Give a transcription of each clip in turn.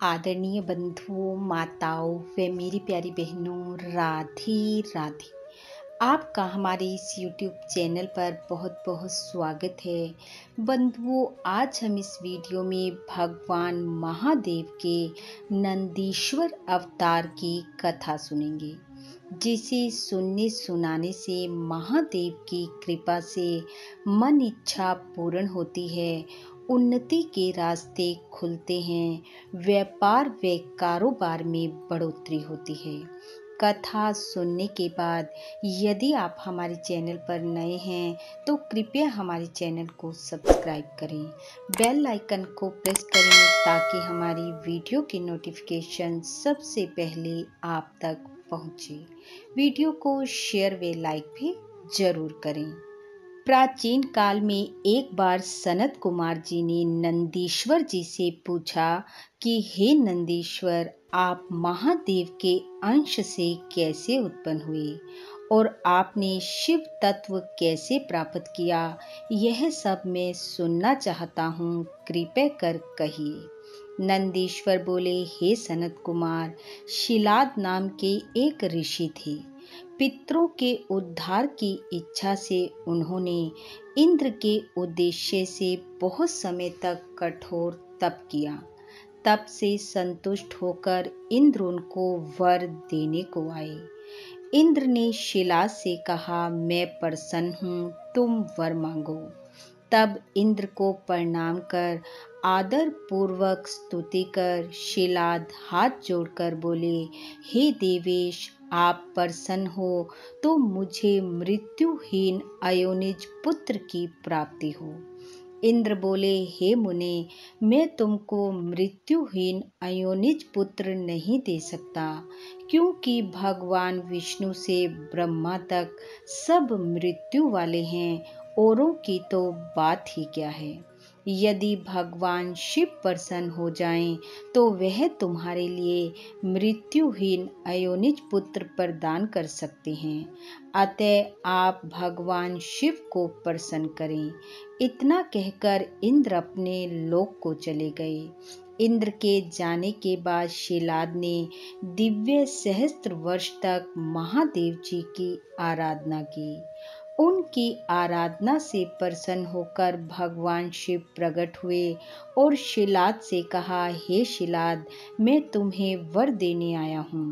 आदरणीय बंधुओं, माताओं व मेरी प्यारी बहनों, राधे राधे। आपका हमारे इस YouTube चैनल पर बहुत बहुत स्वागत है। बंधुओं, आज हम इस वीडियो में भगवान महादेव के नंदीश्वर अवतार की कथा सुनेंगे, जिसे सुनने सुनाने से महादेव की कृपा से मन इच्छा पूर्ण होती है, उन्नति के रास्ते खुलते हैं, व्यापार व कारोबार में बढ़ोतरी होती है। कथा सुनने के बाद यदि आप हमारे चैनल पर नए हैं तो कृपया हमारे चैनल को सब्सक्राइब करें, बेल आइकन को प्रेस करें ताकि हमारी वीडियो की नोटिफिकेशन सबसे पहले आप तक पहुंचे। वीडियो को शेयर व लाइक भी जरूर करें। प्राचीन काल में एक बार सनत कुमार जी ने नंदीश्वर जी से पूछा कि हे नंदीश्वर, आप महादेव के अंश से कैसे उत्पन्न हुए और आपने शिव तत्व कैसे प्राप्त किया? यह सब मैं सुनना चाहता हूँ, कृपया कर कहिए। नंदीश्वर बोले, हे सनत कुमार, शिलाद नाम के एक ऋषि थे। पितरों के उद्धार की इच्छा से उन्होंने इंद्र के उद्देश्य से बहुत समय तक कठोर तप किया। तप से संतुष्ट होकर इंद्र उनको वर देने को आए। इंद्र ने शिला से कहा, मैं प्रसन्न हूँ, तुम वर मांगो। तब इंद्र को प्रणाम कर आदर पूर्वक स्तुति कर शिलाद हाथ जोड़कर बोले, हे देवेश, आप प्रसन्न हो तो मुझे मृत्युहीन अयोनिज पुत्र की प्राप्ति हो। इंद्र बोले, हे मुने, मैं तुमको मृत्युहीन अयोनिज पुत्र नहीं दे सकता, क्योंकि भगवान विष्णु से ब्रह्मा तक सब मृत्यु वाले हैं, औरों की तो बात ही क्या है। यदि भगवान शिव प्रसन्न हो जाएं, तो वह तुम्हारे लिए मृत्युहीन अयोनिज पुत्र प्रदान कर सकते हैं। अतः आप भगवान शिव को प्रसन्न करें। इतना कहकर इंद्र अपने लोक को चले गए। इंद्र के जाने के बाद शिलाद ने दिव्य सहस्त्र वर्ष तक महादेव जी की आराधना की। उनकी आराधना से प्रसन्न होकर भगवान शिव प्रकट हुए और शिलाद से कहा, हे शिलाद, मैं तुम्हें वर देने आया हूँ।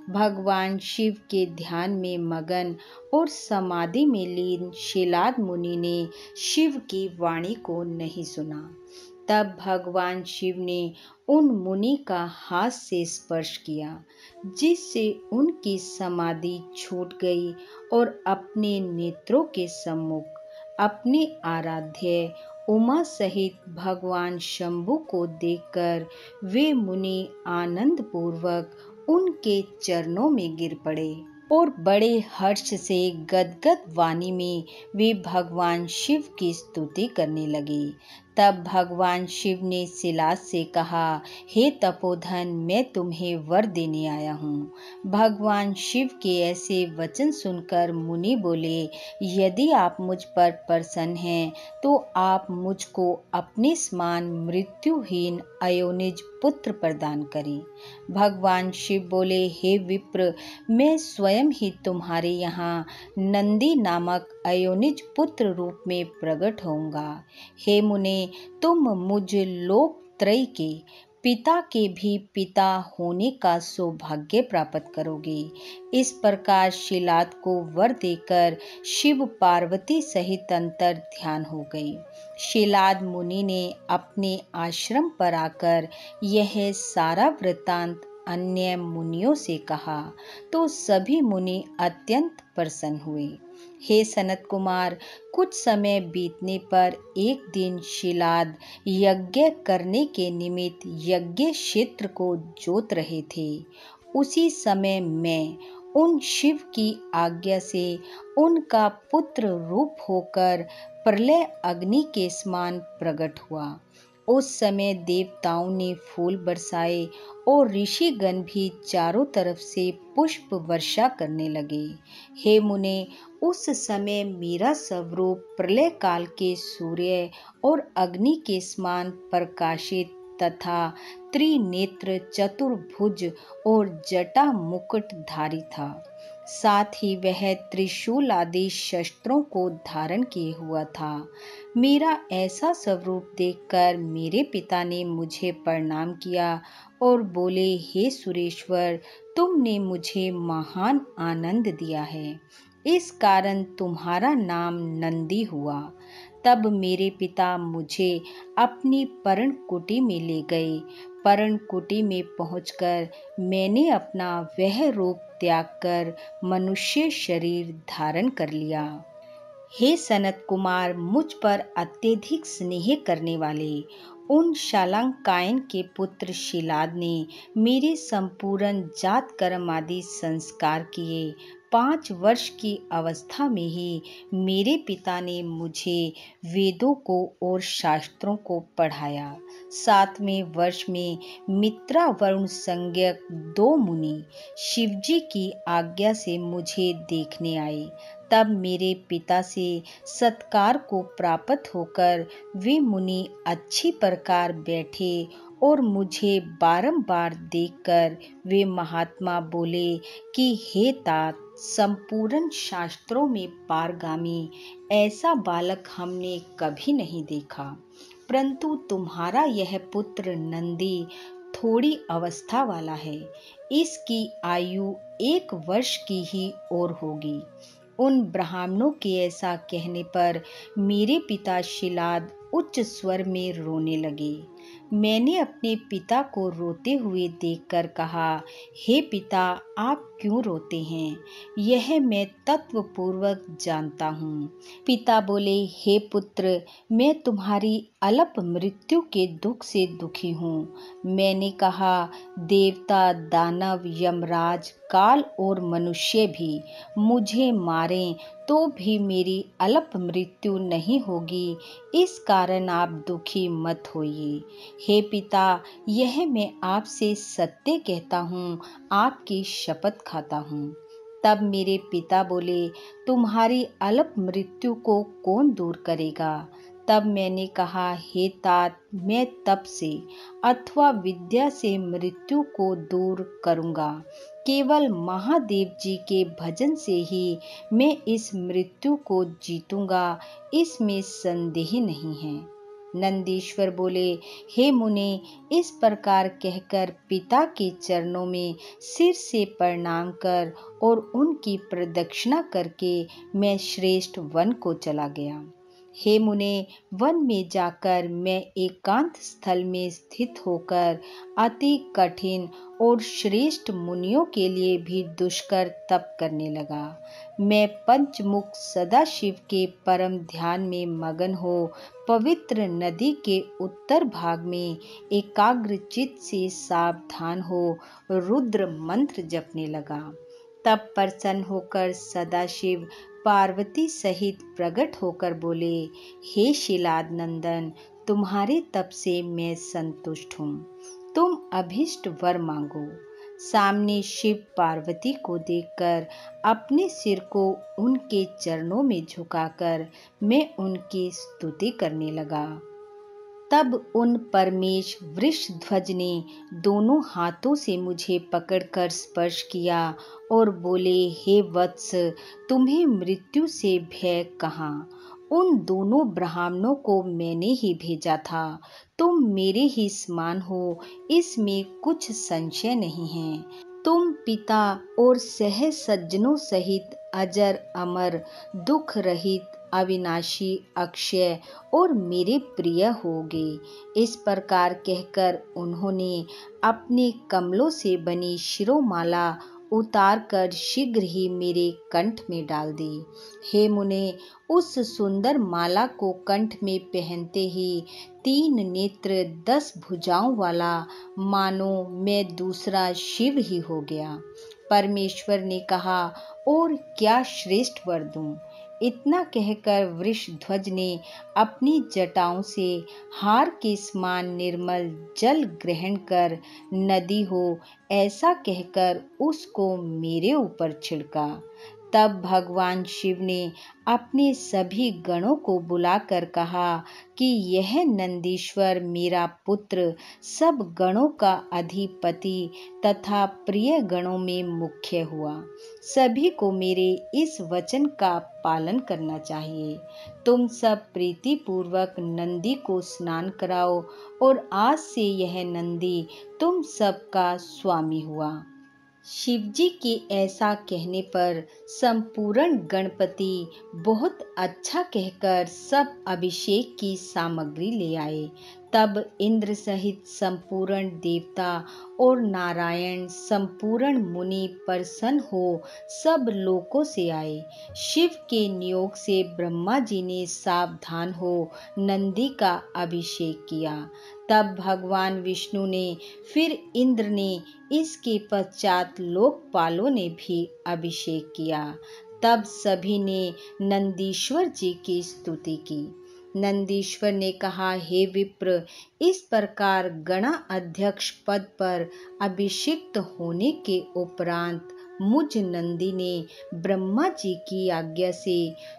भगवान शिव के ध्यान में मगन और समाधि में लीन शिलाद मुनि ने शिव की वाणी को नहीं सुना। तब भगवान शिव ने उन मुनि का हाथ से स्पर्श किया, जिससे उनकी समाधि छूट गई और अपने नेत्रों के सम्मुख अपने आराध्य उमा सहित भगवान शंभु को देखकर वे मुनि आनंद पूर्वक उनके चरणों में गिर पड़े और बड़े हर्ष से गदगद वाणी में वे भगवान शिव की स्तुति करने लगे। तब भगवान शिव ने शिलाद से कहा, हे तपोधन, मैं तुम्हें वर देने आया हूँ। भगवान शिव के ऐसे वचन सुनकर मुनि बोले, यदि आप मुझ पर प्रसन्न हैं तो आप मुझको अपने समान मृत्युहीन अयोनिज पुत्र प्रदान करें। भगवान शिव बोले, हे विप्र, मैं स्वयं ही तुम्हारे यहाँ नंदी नामक अयोनिज पुत्र रूप में प्रकट होऊंगा। हे मुने, तुम मुझ लोकत्रय के पिता के भी पिता होने का सौभाग्य प्राप्त करोगे। इस प्रकार शिलाद को वर देकर शिव पार्वती सहित अंतर ध्यान हो गई। शिलाद मुनि ने अपने आश्रम पर आकर यह सारा वृतांत अन्य मुनियों से कहा, तो सभी मुनि अत्यंत प्रसन्न हुए। हे सनत कुमार, कुछ समय बीतने पर एक दिन शिलाद यज्ञ करने के निमित्त यज्ञ क्षेत्र को जोत रहे थे। उसी समय मैं उन शिव की आज्ञा से उनका पुत्र रूप होकर प्रलय अग्नि के समान प्रकट हुआ। उस समय देवताओं ने फूल बरसाए और ऋषिगण भी चारों तरफ से पुष्प वर्षा करने लगे। हे मुने, उस समय मेरा स्वरूप प्रलय काल के सूर्य और अग्नि के समान प्रकाशित तथा त्रिनेत्र, चतुर्भुज और जटा मुकुटधारी था। साथ ही वह त्रिशूल आदि शस्त्रों को धारण किए हुआ था। मेरा ऐसा स्वरूप देखकर मेरे पिता ने मुझे प्रणाम किया और बोले, हे सुरेश्वर, तुमने मुझे महान आनंद दिया है, इस कारण तुम्हारा नाम नंदी हुआ। तब मेरे पिता मुझे अपनी पर्णकुटी में ले गए। पर्णकुटी में पहुंचकर मैंने अपना वह रूप त्याग कर मनुष्य शरीर धारण कर लिया। हे सनत कुमार, मुझ पर अत्यधिक स्नेह करने वाले उन शालंकायन के पुत्र शिलाद ने मेरे संपूर्ण जात कर्म आदि संस्कार किए। 5 वर्ष की अवस्था में ही मेरे पिता ने मुझे वेदों को और शास्त्रों को पढ़ाया। 7वें वर्ष में मित्रा वरुण संज्ञक 2 मुनि शिवजी की आज्ञा से मुझे देखने आए। तब मेरे पिता से सत्कार को प्राप्त होकर वे मुनि अच्छी प्रकार बैठे और मुझे बारंबार देखकर वे महात्मा बोले कि हे तात, संपूर्ण शास्त्रों में पारगामी ऐसा बालक हमने कभी नहीं देखा, परंतु तुम्हारा यह पुत्र नंदी थोड़ी अवस्था वाला है। इसकी आयु 1 वर्ष की ही और होगी। उन ब्राह्मणों के ऐसा कहने पर मेरे पिता शिलाद उच्च स्वर में रोने लगे। मैंने अपने पिता को रोते हुए देखकर कहा, हे पिता, आप क्यों रोते हैं? यह मैं तत्वपूर्वक जानता हूँ। पिता बोले, हे पुत्र, मैं तुम्हारी अल्प मृत्यु के दुख से दुखी हूँ। मैंने कहा, देवता, दानव, यमराज, काल और मनुष्य भी मुझे मारें तो भी मेरी अल्प मृत्यु नहीं होगी, इस कारण आप दुखी मत होइए। हे पिता, यह मैं आपसे सत्य कहता हूँ, आपकी शपथ खाता हूँ। तब मेरे पिता बोले, तुम्हारी अल्प मृत्यु को कौन दूर करेगा? तब मैंने कहा, हे तात, मैं तप से अथवा विद्या से मृत्यु को दूर करूँगा। केवल महादेव जी के भजन से ही मैं इस मृत्यु को जीतूंगा, इसमें संदेह नहीं है। नंदीश्वर बोले, हे मुने, इस प्रकार कहकर पिता के चरणों में सिर से प्रणाम कर और उनकी प्रदक्षिणा करके मैं श्रेष्ठ वन को चला गया। हे मुने, वन में जाकर मैं एकांत स्थल में स्थित होकर अति कठिन और श्रेष्ठ मुनियों के लिए भी दुष्कर तप करने लगा। मैं पंचमुख सदाशिव के परम ध्यान में मगन हो पवित्र नदी के उत्तर भाग में एकाग्र चित्त से सावधान हो रुद्र मंत्र जपने लगा। तब प्रसन्न होकर सदाशिव पार्वती सहित प्रकट होकर बोले, हे शिलाद नंदन, तुम्हारे तप से मैं संतुष्ट हूँ, तुम अभिष्ट वर मांगो। सामने शिव पार्वती को देखकर अपने सिर को उनके चरणों में झुकाकर मैं उनकी स्तुति करने लगा। तब उन परमेश वृषध्वज ने दोनों हाथों से मुझे पकड़कर स्पर्श किया और बोले, हे वत्स, तुम्हें मृत्यु से भय कहाँ? उन दोनों ब्राह्मणों को मैंने ही भेजा था। तुम मेरे ही समान हो, इसमें कुछ संशय नहीं है। तुम पिता और सह सज्जनों सहित अजर अमर, दुख रहित, अविनाशी, अक्षय और मेरे प्रिय होगे। इस प्रकार कहकर उन्होंने अपने कमलों से बनी शिरोमाला उतार कर शीघ्र ही मेरे कंठ में डाल दी। हे मुने, उस सुंदर माला को कंठ में पहनते ही 3 नेत्र 10 भुजाओं वाला मानो मैं दूसरा शिव ही हो गया। परमेश्वर ने कहा, और क्या श्रेष्ठ वर दूं? इतना कहकर वृषध्वज ने अपनी जटाओं से हार के समान निर्मल जल ग्रहण कर नदी हो ऐसा कहकर उसको मेरे ऊपर छिड़का। तब भगवान शिव ने अपने सभी गणों को बुलाकर कहा कि यह नंदीश्वर मेरा पुत्र सब गणों का अधिपति तथा प्रिय गणों में मुख्य हुआ। सभी को मेरे इस वचन का पालन करना चाहिए। तुम सब प्रीति पूर्वक नंदी को स्नान कराओ और आज से यह नंदी तुम सबका स्वामी हुआ। शिवजी के ऐसा कहने पर संपूर्ण गणपति बहुत अच्छा कहकर सब अभिषेक की सामग्री ले आए। तब इंद्र सहित संपूर्ण देवता और नारायण संपूर्ण मुनि प्रसन्न हो सब लोकों से आए। शिव के नियोग से ब्रह्मा जी ने सावधान हो नंदी का अभिषेक किया। तब भगवान विष्णु ने, फिर इंद्र ने, इसके पश्चात लोकपालों ने भी अभिषेक किया। तब सभी ने नंदीश्वर जी की स्तुति की। नंदीश्वर ने कहा, हे विप्र, इस प्रकार गणा अध्यक्ष पद पर अभिषिक्त होने के उपरांत मुझ नंदी ने ब्रह्मा जी की आज्ञा से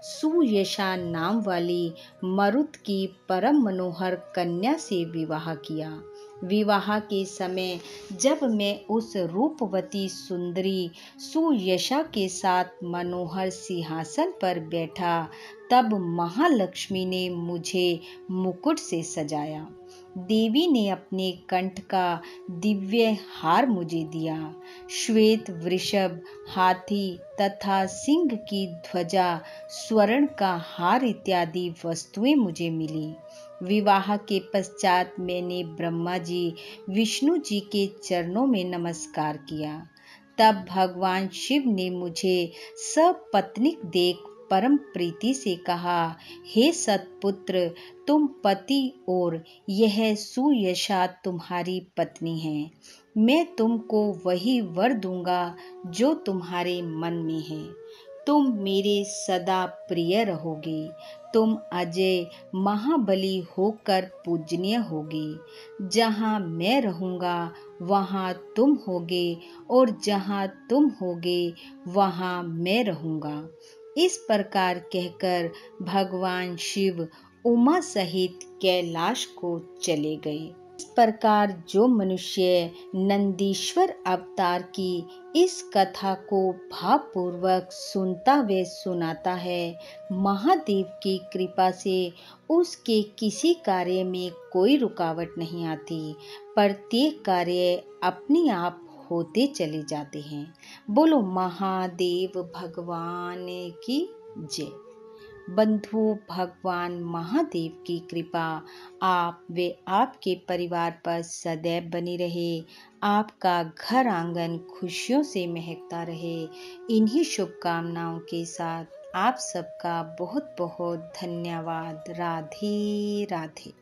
सुयशा नाम वाली मरुत की परम मनोहर कन्या से विवाह किया। विवाह के समय जब मैं उस रूपवती सुंदरी सुयशा के साथ मनोहर सिंहासन पर बैठा, तब महालक्ष्मी ने मुझे मुकुट से सजाया। देवी ने अपने कंठ का दिव्य हार मुझे दिया। श्वेत वृषभ, हाथी तथा सिंह की ध्वजा, स्वर्ण का हार इत्यादि वस्तुएं मुझे मिली। विवाह के पश्चात मैंने ब्रह्मा जी, विष्णु जी के चरणों में नमस्कार किया। तब भगवान शिव ने मुझे सपत्नीक देख परम प्रीति से कहा, हे सतपुत्र, तुम पति और यह सुयशा तुम्हारी पत्नी है। मैं तुमको वही वर दूंगा जो तुम्हारे मन में है। तुम मेरे सदा प्रिय रहोगे। तुम अजय महाबली होकर पूजनीय होगे। जहाँ मैं रहूँगा वहाँ तुम होगे और जहाँ तुम होगे वहाँ मैं रहूँगा। इस प्रकार कहकर भगवान शिव उमा सहित कैलाश को चले गए। इस प्रकार जो मनुष्य नंदीश्वर अवतार की इस कथा को भावपूर्वक सुनता व सुनाता है, महादेव की कृपा से उसके किसी कार्य में कोई रुकावट नहीं आती। प्रत्येक कार्य अपने आप होते चले जाते हैं। बोलो महादेव भगवान की जय। बंधु, भगवान महादेव की कृपा आप व आपके परिवार पर सदैव बनी रहे। आपका घर आंगन खुशियों से महकता रहे। इन्हीं शुभकामनाओं के साथ आप सबका बहुत बहुत धन्यवाद। राधे राधे।